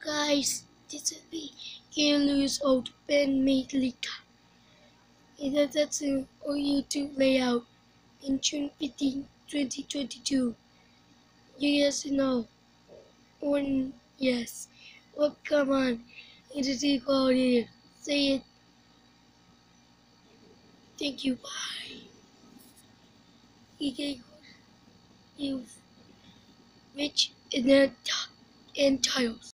Guys, this is the Careless Old Bandmate leak. That's a YouTube layout in June 15, 2022. You guys know. One, yes. Well, come on. It is equal here. Say it. Thank you. Bye. You've rich in the and tiles.